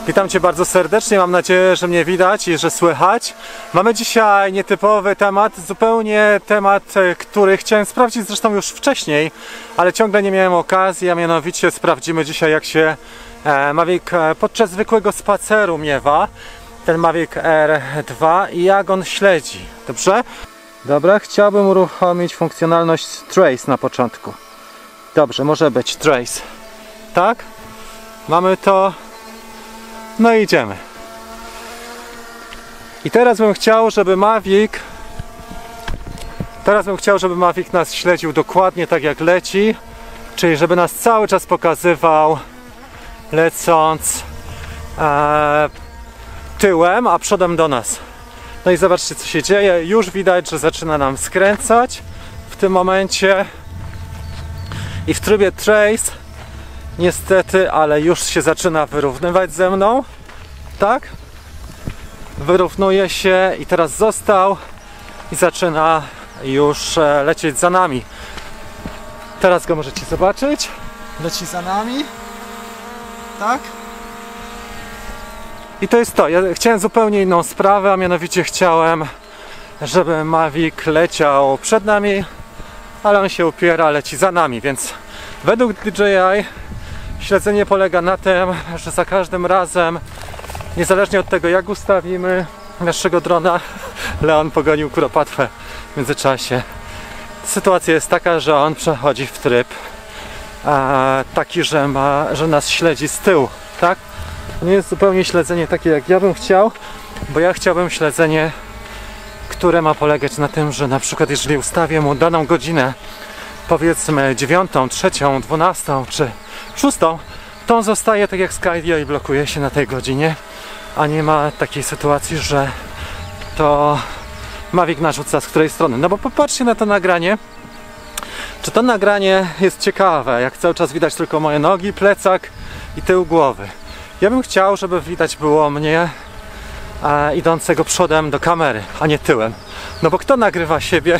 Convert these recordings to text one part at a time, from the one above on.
Witam Cię bardzo serdecznie, mam nadzieję, że mnie widać i że słychać. Mamy dzisiaj nietypowy temat, zupełnie temat, który chciałem sprawdzić zresztą już wcześniej, ale ciągle nie miałem okazji, a mianowicie sprawdzimy dzisiaj, jak się Mavic podczas zwykłego spaceru miewa, ten Mavic R2, i jak on śledzi, dobrze? Dobra, chciałbym uruchomić funkcjonalność Trace na początku. Dobrze, może być Trace. Tak? Mamy to. No i idziemy. I teraz bym chciał, żeby Mavic nas śledził dokładnie tak, jak leci, czyli żeby nas cały czas pokazywał, lecąc tyłem, a przodem do nas. No i zobaczcie, co się dzieje. Już widać, że zaczyna nam skręcać w tym momencie. I w trybie Trace niestety, ale już się zaczyna wyrównywać ze mną. Tak? Wyrównuje się i teraz został i zaczyna już lecieć za nami. Teraz go możecie zobaczyć. Leci za nami. Tak? I to jest to. Ja chciałem zupełnie inną sprawę, a mianowicie chciałem, żeby Mavic leciał przed nami, ale on się upiera, leci za nami, więc według DJI śledzenie polega na tym, że za każdym razem, niezależnie od tego, jak ustawimy naszego drona, Leon pogonił kuropatwę w międzyczasie. Sytuacja jest taka, że on przechodzi w tryb taki, że nas śledzi z tyłu, tak? To nie jest zupełnie śledzenie takie, jak ja bym chciał, bo ja chciałbym śledzenie, które ma polegać na tym, że na przykład jeżeli ustawię mu daną godzinę, powiedzmy 9, 3, 12 czy 6, to on zostaje tak jak Skydio i blokuje się na tej godzinie, a nie ma takiej sytuacji, że to Mavic narzuca z której strony. No bo popatrzcie na to nagranie. Czy to nagranie jest ciekawe, jak cały czas widać tylko moje nogi, plecak i tył głowy. Ja bym chciał, żeby widać było mnie idącego przodem do kamery, a nie tyłem. No bo kto nagrywa siebie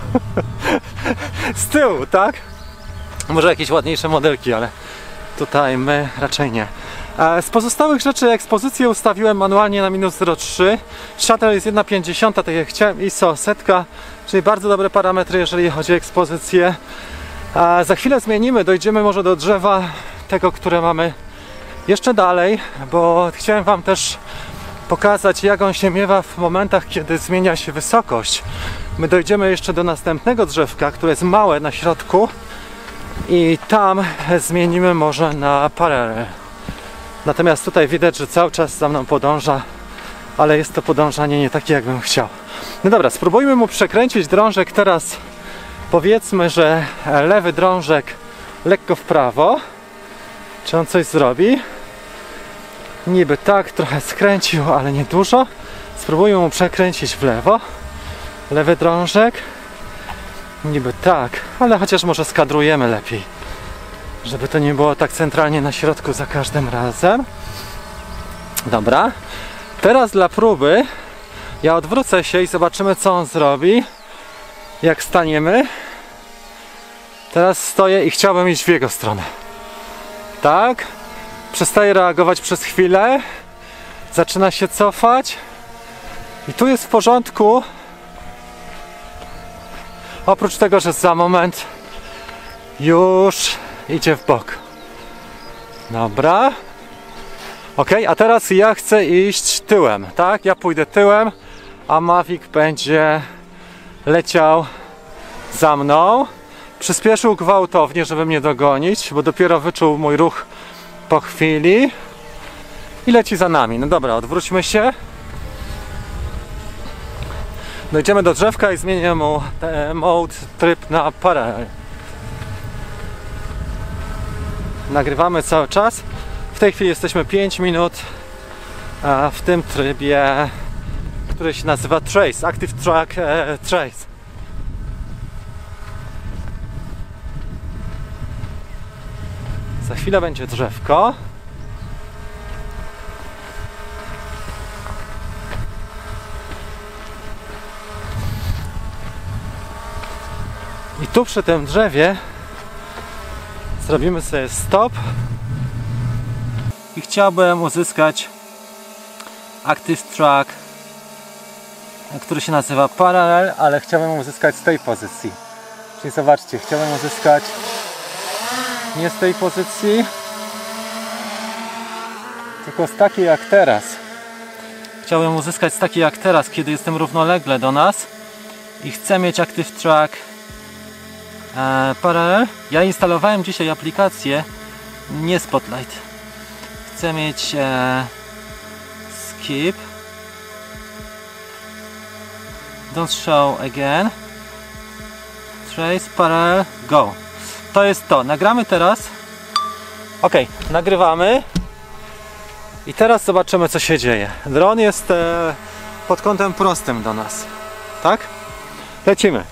z tyłu, tak? Może jakieś ładniejsze modelki, ale tutaj my raczej nie. Z pozostałych rzeczy ekspozycję ustawiłem manualnie na -0,3. Shutter jest 1,50, tak jak chciałem, ISO 100, czyli bardzo dobre parametry, jeżeli chodzi o ekspozycję. Za chwilę zmienimy, dojdziemy może do drzewa tego, które mamy jeszcze dalej, bo chciałem Wam też pokazać, jak on się miewa w momentach, kiedy zmienia się wysokość. My dojdziemy jeszcze do następnego drzewka, które jest małe na środku, i tam zmienimy może na paralel. Natomiast tutaj widać, że cały czas za mną podąża, ale jest to podążanie nie takie, jakbym chciał. No dobra, spróbujmy mu przekręcić drążek teraz. Powiedzmy, że lewy drążek lekko w prawo. Czy on coś zrobi? Niby tak, trochę skręcił, ale nie dużo. Spróbujmy mu przekręcić w lewo. Lewy drążek. Niby tak, ale chociaż może skadrujemy lepiej, żeby to nie było tak centralnie na środku za każdym razem. Dobra. Teraz dla próby ja odwrócę się i zobaczymy, co on zrobi, jak staniemy. Teraz stoję i chciałbym iść w jego stronę. Tak. Przestaje reagować przez chwilę. Zaczyna się cofać. I tu jest w porządku. Oprócz tego, że za moment już idzie w bok. Dobra. Ok, a teraz ja chcę iść tyłem, tak? Ja pójdę tyłem, a Mavic będzie leciał za mną. Przyspieszył gwałtownie, żeby mnie dogonić, bo dopiero wyczuł mój ruch po chwili i leci za nami. No dobra, odwróćmy się. Dojdziemy do drzewka i zmienię mu mode, tryb na paralel. Nagrywamy cały czas. W tej chwili jesteśmy 5 minut w tym trybie, który się nazywa Trace, Active Track Trace. Za chwilę będzie drzewko. I tu przy tym drzewie zrobimy sobie stop i chciałbym uzyskać Active Track, który się nazywa Parallel, ale chciałem uzyskać z tej pozycji. Czyli zobaczcie, chciałem uzyskać nie z tej pozycji, tylko z takiej jak teraz. Chciałem uzyskać z takiej jak teraz, kiedy jestem równolegle do nas i chcę mieć Active Track Parallel. Ja instalowałem dzisiaj aplikację, nie Spotlight. Chcę mieć Skip, Don't Show Again, Trace, Parallel, Go. To jest to. Nagramy teraz. Ok, nagrywamy. I teraz zobaczymy, co się dzieje. Dron jest pod kątem prostym do nas. Tak? Lecimy.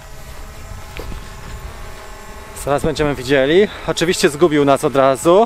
Zaraz będziemy widzieli. Oczywiście zgubił nas od razu.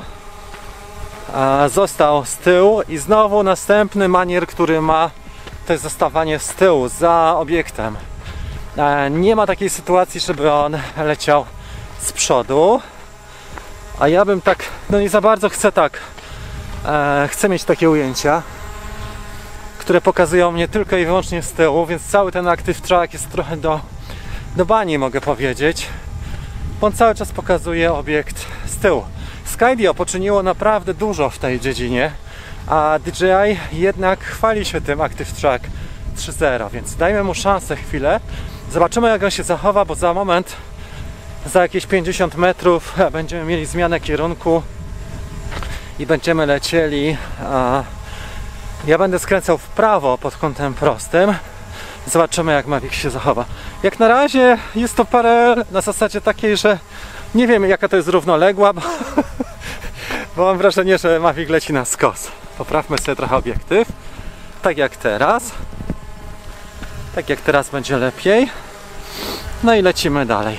Został z tyłu i znowu następny manier, który ma, to jest zostawanie z tyłu, za obiektem. Nie ma takiej sytuacji, żeby on leciał z przodu. A ja bym tak, no nie za bardzo chcę tak. Chcę mieć takie ujęcia, które pokazują mnie tylko i wyłącznie z tyłu, więc cały ten Active Track jest trochę do bani, mogę powiedzieć. On cały czas pokazuje obiekt z tyłu. Skydio poczyniło naprawdę dużo w tej dziedzinie, a DJI jednak chwali się tym Active Track 3.0, więc dajmy mu szansę chwilę. Zobaczymy, jak on się zachowa, bo za moment, za jakieś 50 metrów będziemy mieli zmianę kierunku i będziemy lecieli. Ja będę skręcał w prawo pod kątem prostym. Zobaczymy, jak Mavic się zachowa. Jak na razie jest to parę na zasadzie takiej, że nie wiem, jaka to jest równoległa, bo mam wrażenie, że Mavic leci na skos. Poprawmy sobie trochę obiektyw. Tak jak teraz. Tak jak teraz będzie lepiej. No i lecimy dalej.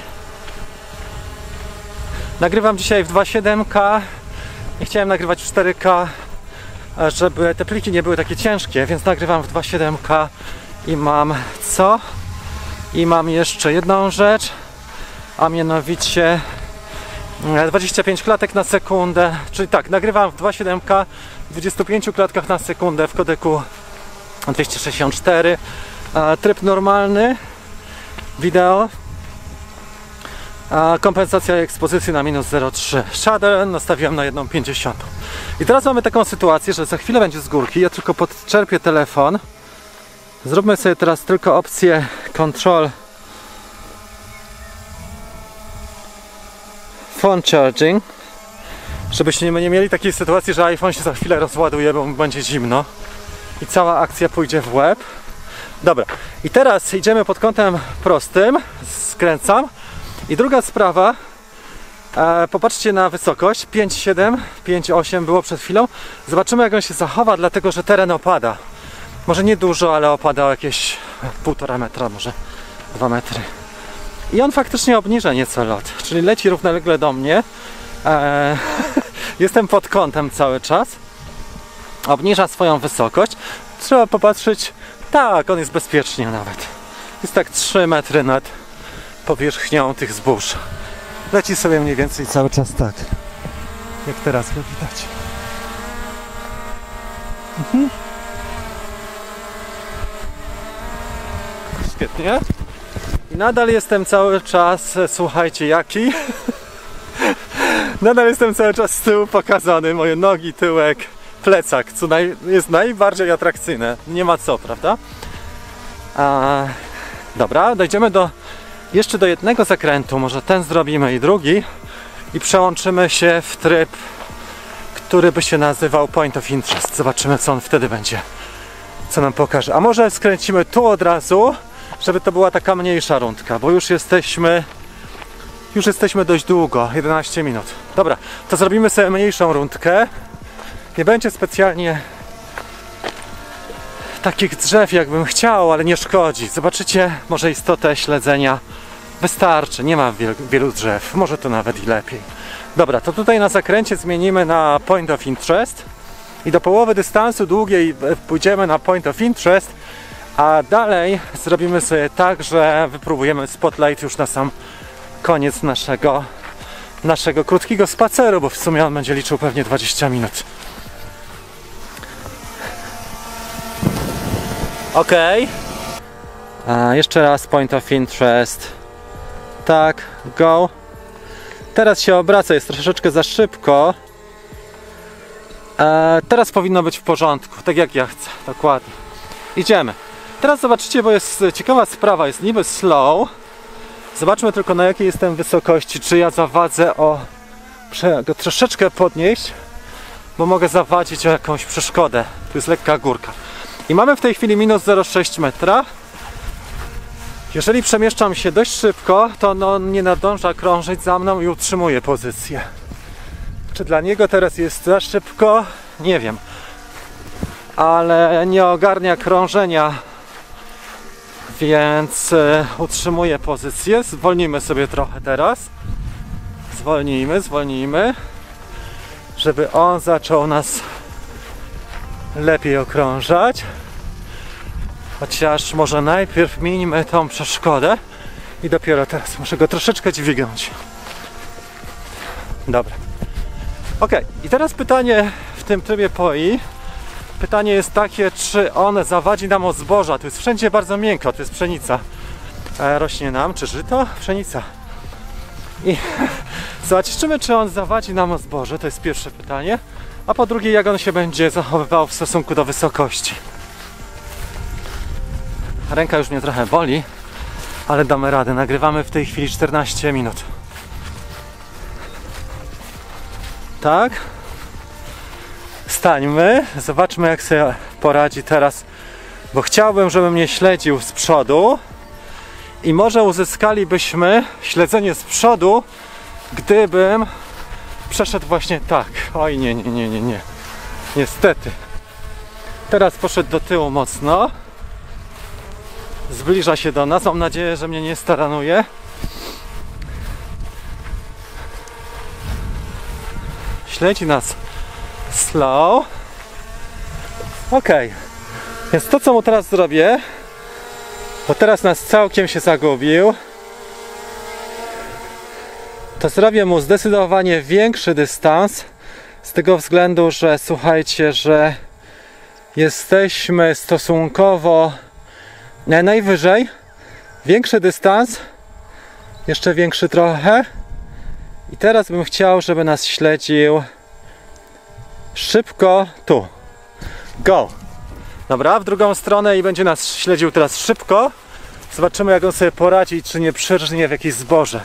Nagrywam dzisiaj w 2.7K. Nie chciałem nagrywać w 4K, żeby te pliki nie były takie ciężkie, więc nagrywam w 2.7K i mam co? I mam jeszcze jedną rzecz, a mianowicie 25 klatek na sekundę, czyli tak, nagrywam w 2.7K w 25 klatkach na sekundę w kodeku 264, tryb normalny, wideo, kompensacja ekspozycji na minus 0,3. Shader nastawiłem na 1,50. I teraz mamy taką sytuację, że za chwilę będzie z górki. Ja tylko podczerpię telefon. Zróbmy sobie teraz tylko opcję Control Phone Charging, żebyśmy nie mieli takiej sytuacji, że iPhone się za chwilę rozładuje, bo mu będzie zimno i cała akcja pójdzie w łeb. Dobra, i teraz idziemy pod kątem prostym. Skręcam. I druga sprawa, popatrzcie na wysokość, 5,7, 5,8 było przed chwilą. Zobaczymy, jak on się zachowa, dlatego że teren opada. Może nie dużo, ale opada o jakieś 1,5 metra, może 2 metry. I on faktycznie obniża nieco lot, czyli leci równolegle do mnie. Jestem pod kątem cały czas. Obniża swoją wysokość. Trzeba popatrzeć, tak, on jest bezpiecznie nawet. Jest tak 3 metry nad powierzchnią tych zbóż. Leci sobie mniej więcej cały czas tak, jak teraz go widać. Świetnie. I nadal jestem cały czas, słuchajcie, jaki? Nadal jestem cały czas z tyłu pokazany, moje nogi, tyłek, plecak, co jest najbardziej atrakcyjne. Nie ma co, prawda? Dobra, dojdziemy jeszcze do jednego zakrętu, może ten zrobimy i drugi i przełączymy się w tryb, który by się nazywał Point of Interest. Zobaczymy, co on wtedy będzie, co nam pokaże. A może skręcimy tu od razu, żeby to była taka mniejsza rundka, bo już jesteśmy dość długo, 11 minut. Dobra, to zrobimy sobie mniejszą rundkę. Nie będzie specjalnie takich drzew, jakbym chciał, ale nie szkodzi. Zobaczycie może istotę śledzenia. Wystarczy, nie ma wielu drzew, może to nawet i lepiej. Dobra, to tutaj na zakręcie zmienimy na Point of Interest i do połowy dystansu długiej pójdziemy na Point of Interest, a dalej zrobimy sobie tak, że wypróbujemy Spotlight już na sam koniec naszego krótkiego spaceru, bo w sumie on będzie liczył pewnie 20 minut. Ok. Jeszcze raz point of interest. Tak, go. Teraz się obraca, jest troszeczkę za szybko. Teraz powinno być w porządku, tak jak ja chcę, dokładnie. Idziemy. Teraz zobaczycie, bo jest ciekawa sprawa, jest niby slow. Zobaczmy tylko, na jakiej jestem wysokości, czy ja zawadzę go troszeczkę podnieść, bo mogę zawadzić o jakąś przeszkodę. Tu jest lekka górka. I mamy w tej chwili minus 0,6 metra. Jeżeli przemieszczam się dość szybko, to on nie nadąża krążyć za mną i utrzymuje pozycję. Czy dla niego teraz jest za szybko? Nie wiem. Ale nie ogarnia krążenia, więc utrzymuje pozycję. Zwolnimy sobie trochę teraz. Zwolnijmy, żeby on zaczął nas lepiej okrążać. Chociaż może najpierw minimy tą przeszkodę i dopiero teraz muszę go troszeczkę dźwignąć. Dobra. Ok, i teraz pytanie w tym trybie POI. Pytanie jest takie, czy on zawadzi nam od zboża. Tu jest wszędzie bardzo miękko, to jest pszenica. Rośnie nam, czy żyto? Pszenica. I zobaczymy, czy on zawadzi nam o zboże, to jest pierwsze pytanie. A po drugie, jak on się będzie zachowywał w stosunku do wysokości. Ręka już mnie trochę boli, ale damy radę. Nagrywamy w tej chwili 14 minut. Tak? Stańmy, zobaczmy, jak sobie poradzi teraz, bo chciałbym, żeby mnie śledził z przodu i może uzyskalibyśmy śledzenie z przodu, gdybym przeszedł właśnie tak. Oj, nie. Niestety. Teraz poszedł do tyłu mocno. Zbliża się do nas. Mam nadzieję, że mnie nie staranuje. Śledzi nas slow. Ok. Więc to, co mu teraz zrobię, bo teraz nas całkiem się zagubił, to zrobię mu zdecydowanie większy dystans. Z tego względu, że słuchajcie, że jesteśmy stosunkowo najwyżej. Większy dystans. Jeszcze większy trochę. I teraz bym chciał, żeby nas śledził szybko tu. Go! Dobra, w drugą stronę i będzie nas śledził teraz szybko. Zobaczymy, jak on sobie poradzi, czy nie przyrżnie w jakieś zboże.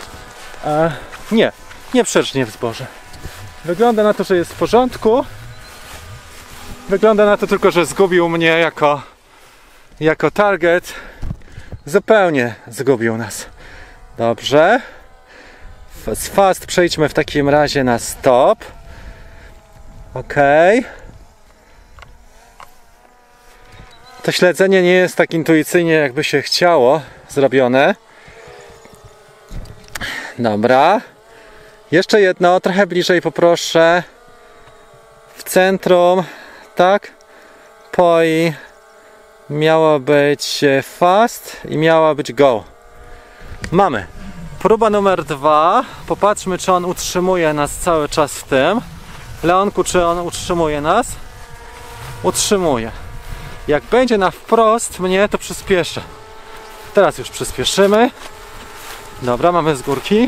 Nie przyrżnie w zboże. Wygląda na to, że jest w porządku. Wygląda na to tylko, że zgubił mnie jako target. Zupełnie zgubił nas. Dobrze. Z fast przejdźmy w takim razie na stop. Ok. To śledzenie nie jest tak intuicyjnie, jakby się chciało zrobione. Dobra. Jeszcze jedno, trochę bliżej poproszę. W centrum, tak? POI miało być fast i miała być go. Mamy. Próba numer 2. Popatrzmy, czy on utrzymuje nas cały czas w tym. Leonku, czy on utrzymuje nas? Utrzymuje. Jak będzie na wprost mnie, to przyspieszę. Teraz już przyspieszymy. Dobra, mamy z górki.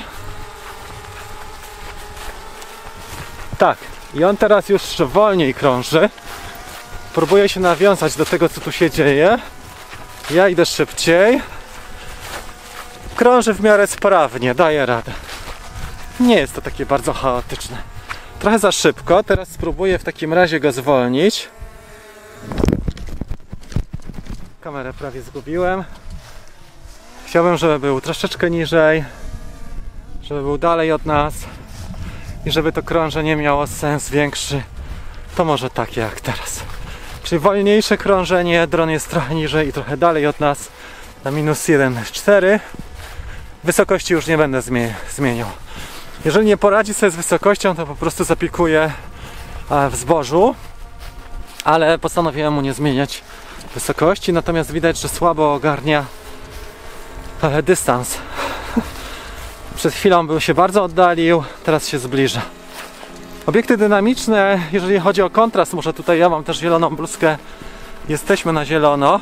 Tak. I on teraz już wolniej krąży. Próbuje się nawiązać do tego, co tu się dzieje. Ja idę szybciej. Krąży w miarę sprawnie, daje radę. Nie jest to takie bardzo chaotyczne. Trochę za szybko. Teraz spróbuję w takim razie go zwolnić. Kamerę prawie zgubiłem. Chciałbym, żeby był troszeczkę niżej, żeby był dalej od nas i żeby to krążenie miało sens większy. To może takie jak teraz. Czyli wolniejsze krążenie, dron jest trochę niżej i trochę dalej od nas na minus 1,4. Wysokości już nie będę zmieniał. Jeżeli nie poradzi sobie z wysokością, to po prostu zapikuję w zbożu, ale postanowiłem mu nie zmieniać wysokości, natomiast widać, że słabo ogarnia dystans. Przed chwilą był się bardzo oddalił, teraz się zbliża. Obiekty dynamiczne, jeżeli chodzi o kontrast, może tutaj ja mam też zieloną bluzkę Jesteśmy na zielono.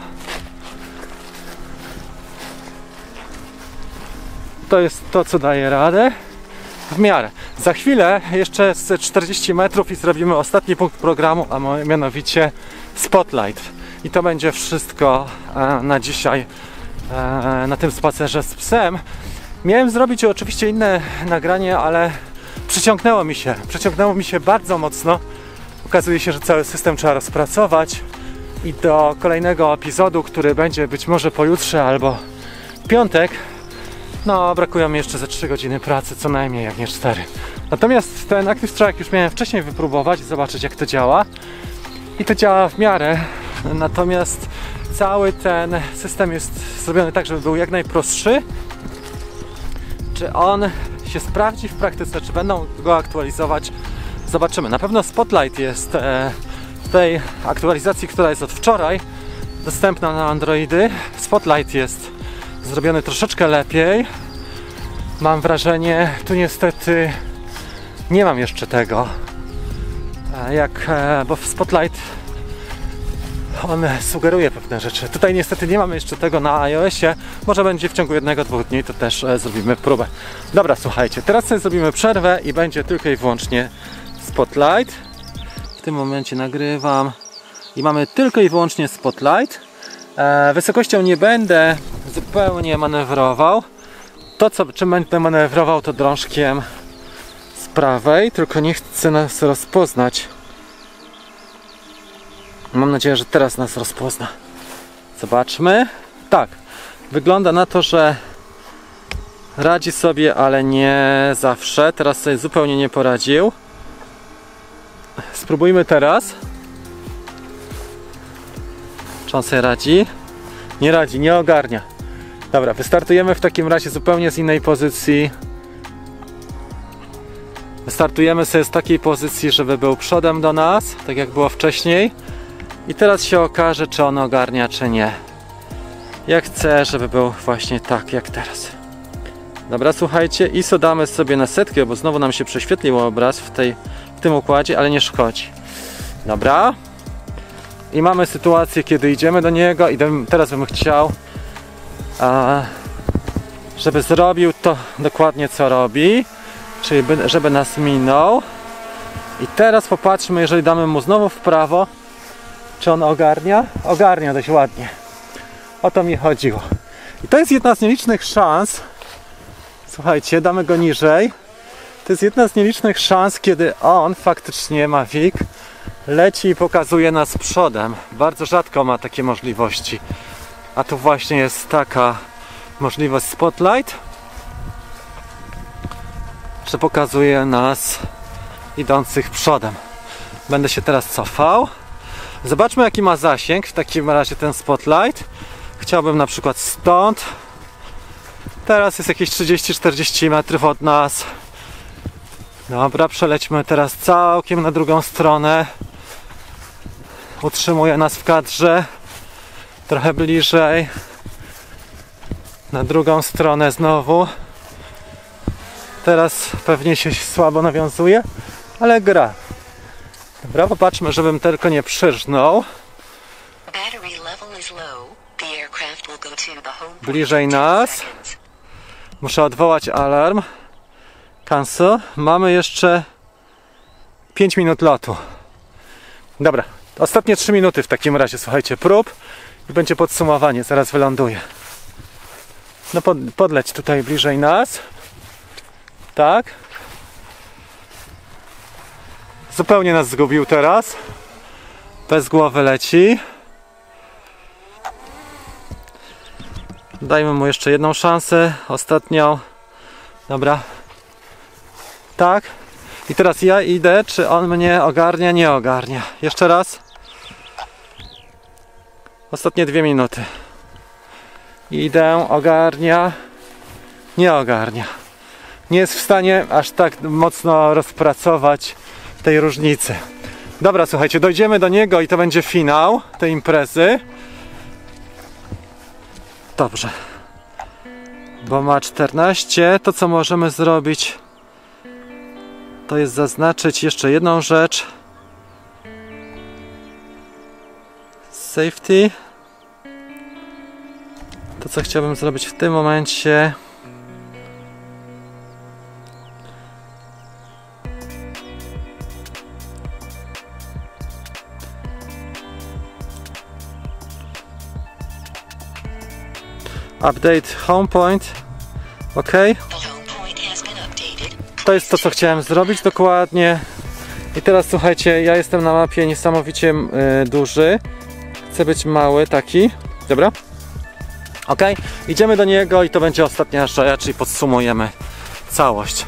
To jest to, co daje radę. W miarę. Za chwilę jeszcze z 40 metrów i zrobimy ostatni punkt programu, a mianowicie Spotlight. I to będzie wszystko na dzisiaj na tym spacerze z psem. Miałem zrobić oczywiście inne nagranie, ale przyciągnęło mi się bardzo mocno. Okazuje się, że cały system trzeba rozpracować i do kolejnego epizodu, który będzie być może pojutrze albo w piątek, no brakują mi jeszcze ze 3 godziny pracy, co najmniej, jak nie 4. Natomiast ten Active Track już miałem wcześniej wypróbować i zobaczyć, jak to działa. I to działa w miarę, natomiast cały ten system jest zrobiony tak, żeby był jak najprostszy. Czy on się sprawdzi w praktyce, czy będą go aktualizować? Zobaczymy. Na pewno Spotlight jest w tej aktualizacji, która jest od wczoraj, dostępna na Androidy. Spotlight jest zrobiony troszeczkę lepiej. Mam wrażenie, tu niestety nie mam jeszcze tego, bo w Spotlight on sugeruje pewne rzeczy. Tutaj niestety nie mamy jeszcze tego na iOSie. Może będzie w ciągu 1-2 dni, to też zrobimy próbę. Dobra, słuchajcie, teraz sobie zrobimy przerwę i będzie tylko i wyłącznie Spotlight. W tym momencie nagrywam i mamy tylko i wyłącznie Spotlight. Wysokością nie będę zupełnie manewrował. Czym będę manewrował, to drążkiem z prawej, tylko nie chcę nas rozpoznać. Mam nadzieję, że teraz nas rozpozna. Zobaczmy. Tak, wygląda na to, że radzi sobie, ale nie zawsze. Teraz sobie zupełnie nie poradził. Spróbujmy teraz. Czy on sobie radzi? Nie radzi, nie ogarnia. Dobra, wystartujemy w takim razie zupełnie z innej pozycji. Wystartujemy sobie z takiej pozycji, żeby był przodem do nas, tak jak było wcześniej. I teraz się okaże, czy on ogarnia, czy nie. Ja chcę, żeby był właśnie tak, jak teraz. Dobra, słuchajcie, ISO damy sobie na 100, bo znowu nam się prześwietlił obraz w tym układzie, ale nie szkodzi. Dobra. I mamy sytuację, kiedy idziemy do niego i teraz bym chciał, żeby zrobił to dokładnie, co robi. Czyli żeby nas minął. I teraz popatrzmy, jeżeli damy mu znowu w prawo, czy on ogarnia? Ogarnia dość ładnie. O to mi chodziło. I to jest jedna z nielicznych szans. Słuchajcie, damy go niżej. To jest jedna z nielicznych szans, kiedy on faktycznie, Mavic, leci i pokazuje nas przodem. Bardzo rzadko ma takie możliwości. A tu właśnie jest taka możliwość Spotlight, że pokazuje nas idących przodem. Będę się teraz cofał. Zobaczmy, jaki ma zasięg w takim razie ten Spotlight. Chciałbym na przykład stąd. Teraz jest jakieś 30-40 metrów od nas. Dobra, przelećmy teraz całkiem na drugą stronę. Utrzymuje nas w kadrze. Trochę bliżej. Na drugą stronę znowu. Teraz pewnie się słabo nawiązuje, ale gra. Dobra, popatrzmy, żebym tylko nie przyrżnął. Bliżej nas. Muszę odwołać alarm. Cancel. Mamy jeszcze 5 minut lotu. Dobra, ostatnie 3 minuty w takim razie, słuchajcie, prób i będzie podsumowanie, zaraz wyląduję. No podleć tutaj bliżej nas. Tak. Zupełnie nas zgubił teraz. Bez głowy leci. Dajmy mu jeszcze jedną szansę. Ostatnią. Dobra. Tak. I teraz ja idę, czy on mnie ogarnia, nie ogarnia. Jeszcze raz. Ostatnie 2 minuty. Idę, ogarnia, nie ogarnia. Nie jest w stanie aż tak mocno rozpracować tej różnicy. Dobra, słuchajcie, dojdziemy do niego i to będzie finał tej imprezy. Dobrze. Bo ma 14. To, co możemy zrobić, to jest zaznaczyć jeszcze jedną rzecz. safety. To co chciałbym zrobić w tym momencie, update home point. OK. To jest to, co chciałem zrobić dokładnie. I teraz słuchajcie, ja jestem na mapie niesamowicie duży. Chcę być mały taki. Dobra? OK. Idziemy do niego i to będzie ostatnia rzecz, czyli podsumujemy całość.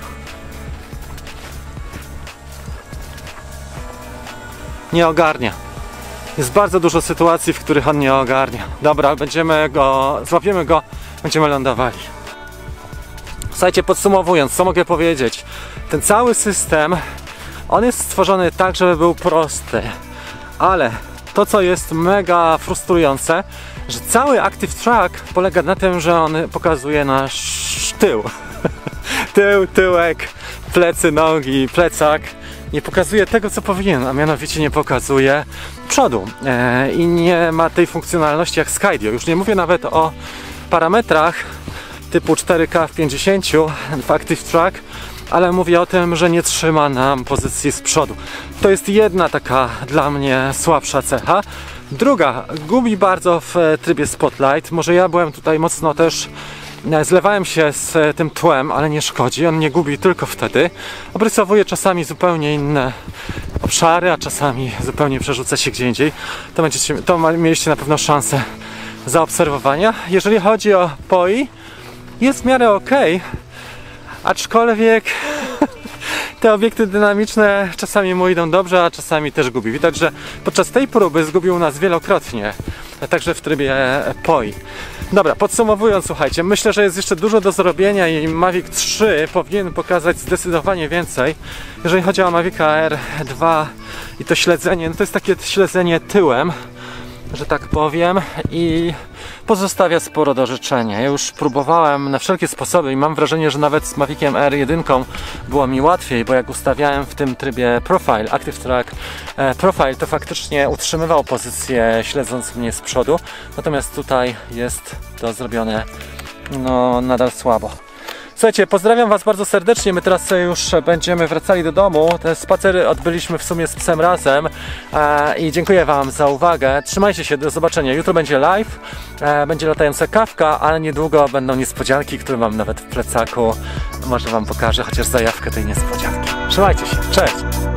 Nie ogarnia. Jest bardzo dużo sytuacji, w których on nie ogarnia. Dobra, złapiemy go, będziemy lądowali. Słuchajcie, podsumowując, co mogę powiedzieć? Ten cały system, on jest stworzony tak, żeby był prosty. Ale to, co jest mega frustrujące, że cały Active Track polega na tym, że on pokazuje nasz tył. Tyłek, plecy, nogi, plecak. Nie pokazuje tego, co powinien, a mianowicie nie pokazuje przodu. I nie ma tej funkcjonalności jak Skydio. Już nie mówię nawet o parametrach typu 4K w 50 w Active Track, ale mówię o tym, że nie trzyma nam pozycji z przodu. To jest jedna taka dla mnie słabsza cecha. Druga, gubi bardzo w trybie Spotlight. Może ja byłem tutaj mocno też, zlewałem się z tym tłem, ale nie szkodzi. On nie gubi tylko wtedy. Obrysowuje czasami zupełnie inne obszary, a czasami zupełnie przerzuca się gdzie indziej. To mieliście na pewno szansę zaobserwowania. Jeżeli chodzi o POI, jest w miarę ok, aczkolwiek te obiekty dynamiczne czasami mu idą dobrze, a czasami też gubi. Widać, że podczas tej próby zgubił nas wielokrotnie, także w trybie POI. Dobra, podsumowując, słuchajcie, myślę, że jest jeszcze dużo do zrobienia i Mavic 3 powinien pokazać zdecydowanie więcej. Jeżeli chodzi o Mavica Air 2 i to śledzenie, no to jest takie śledzenie tyłem, że tak powiem, i pozostawia sporo do życzenia. Ja już próbowałem na wszelkie sposoby i mam wrażenie, że nawet z Maviciem R1 było mi łatwiej, bo jak ustawiałem w tym trybie Profile, Active Track Profile, to faktycznie utrzymywał pozycję, śledząc mnie z przodu, natomiast tutaj jest to zrobione no nadal słabo. Słuchajcie, pozdrawiam Was bardzo serdecznie, my teraz już będziemy wracali do domu. Te spacery odbyliśmy w sumie z psem razem i dziękuję Wam za uwagę. Trzymajcie się, do zobaczenia. Jutro będzie live, będzie latająca kawka, ale niedługo będą niespodzianki, które mam nawet w plecaku. Może Wam pokażę chociaż zajawkę tej niespodzianki. Trzymajcie się, cześć!